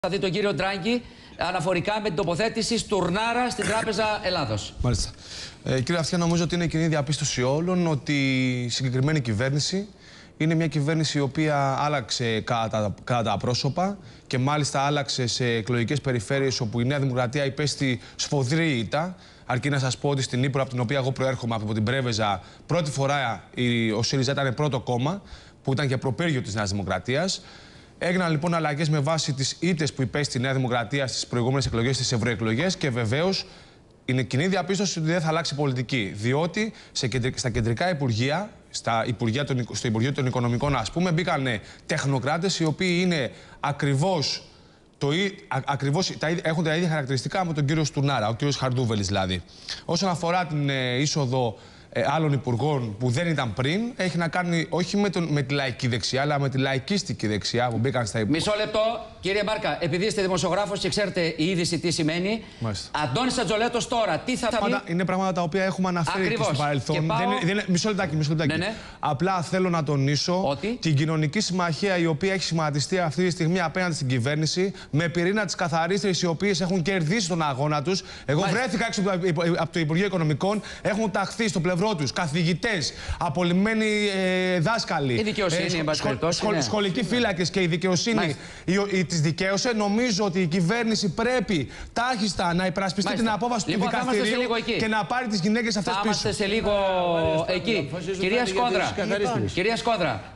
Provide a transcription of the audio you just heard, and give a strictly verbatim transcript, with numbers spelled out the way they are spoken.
Θα δει τον κύριο Ντράγκη αναφορικά με την τοποθέτηση Στουρνάρα στην Τράπεζα Ελλάδος. Μάλιστα. Ε, κύριε Αυτιά, νομίζω ότι είναι κοινή διαπίστωση όλων ότι η συγκεκριμένη κυβέρνηση είναι μια κυβέρνηση η οποία άλλαξε κατά, κατά τα πρόσωπα και μάλιστα άλλαξε σε εκλογικές περιφέρειες όπου η Νέα Δημοκρατία υπέστη σφοδρή ήττα. Αρκεί να σας πω ότι στην Ύπρο, από την οποία εγώ προέρχομαι, από την Πρέβεζα, πρώτη φορά η, ο ΣΥΡΙΖΑ ήταν πρώτο κόμμα, που ήταν και προπύργιο της Νέας Δημοκρατίας. Έγιναν λοιπόν αλλαγές με βάση τις ήττες που υπέστη η Νέα Δημοκρατία στις προηγούμενες εκλογές, στις ευρωεκλογές, και βεβαίως είναι κοινή διαπίστωση ότι δεν θα αλλάξει πολιτική. Διότι σε κεντρι... στα κεντρικά υπουργεία, στα υπουργεία των... στο Υπουργείο των Οικονομικών, ας πούμε, μπήκαν τεχνοκράτες οι οποίοι είναι ακριβώς, το... ακριβώς τα... έχουν τα ίδια χαρακτηριστικά με τον κύριο Στουρνάρα, ο κύριος Χαρδούβελης δηλαδή. Όσον αφορά την ε, είσοδο Ε, άλλων υπουργών που δεν ήταν πριν, έχει να κάνει όχι με, τον, με τη λαϊκή δεξιά, αλλά με τη λαϊκίστικη δεξιά που μπήκαν στα υπουργεία. Μισό λεπτό, κύριε Μπάρκα, επειδή είστε δημοσιογράφος και ξέρετε η είδηση τι σημαίνει. Μάλιστα. Αντώνης Ατζολέτος τώρα, τι θα πει. Είναι πράγματα τα οποία έχουμε αναφέρει Ακριβώς. και στο παρελθόν. Και πάω... δεν είναι, δεν είναι, μισό λεπτάκι, μισό λεπτάκι. Ναι, ναι. Απλά θέλω να τονίσω ότι... την κοινωνική συμμαχία η οποία έχει σχηματιστεί αυτή τη στιγμή απέναντι στην κυβέρνηση, με πυρήνα τις καθαρίστρες οι οποίες έχουν κερδίσει τον αγώνα τους. Εγώ Μάλιστα. βρέθηκα έξω από το Υπουργείο Οικονομικών, έχουν ταχθεί στο πλευρό τους καθηγητές, απολυμμένοι ε, δάσκαλοι, η δικαιοσύνη, ε, σχολ, σχολ, σχολ, ναι. σχολικοί φύλακες και η δικαιοσύνη τις δικαίωσε. Νομίζω ότι η κυβέρνηση πρέπει τάχιστα να υπερασπιστεί Μάλιστα. την απόφαση λοιπόν, του δικαστηρίου και να πάρει τις γυναίκες αυτές θα πίσω. Θα είμαστε σε λίγο εκεί. Κυρία Σκόδρα, κυρία Σκόδρα,